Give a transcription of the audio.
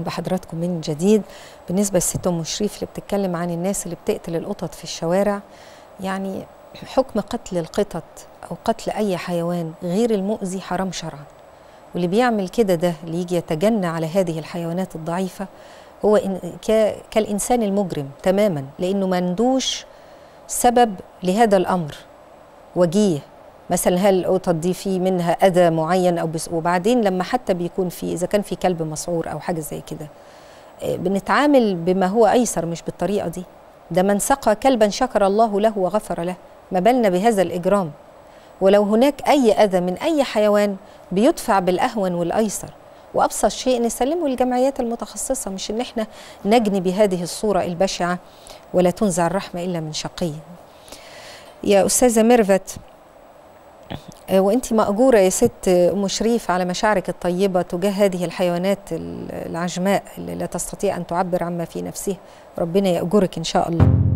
بحضراتكم من جديد. بالنسبة للست أم شريف اللي بتتكلم عن الناس اللي بتقتل القطط في الشوارع، يعني حكم قتل القطط أو قتل أي حيوان غير المؤذي حرام شرعا، واللي بيعمل كده ده اللي يجي يتجنى على هذه الحيوانات الضعيفة هو كالإنسان المجرم تماما، لأنه ما عندوش سبب لهذا الأمر وجيه. مثلا هل القطط دي في منها أذى معين أو وبعدين لما حتى بيكون في إذا كان في كلب مسعور أو حاجة زي كده بنتعامل بما هو أيسر، مش بالطريقة دي. ده من سقى كلبا شكر الله له وغفر له، ما بالنا بهذا الإجرام. ولو هناك أي أذى من أي حيوان بيدفع بالأهون والأيسر، وأبسط شيء نسلمه للجمعيات المتخصصة، مش إن احنا نجني بهذه الصورة البشعة. ولا تنزع الرحمة إلا من شقي. يا أستاذة ميرفت، وأنت مأجورة يا ست أم شريف على مشاعرك الطيبة تجاه هذه الحيوانات العجماء اللي لا تستطيع أن تعبر عما في نفسها، ربنا يأجرك إن شاء الله.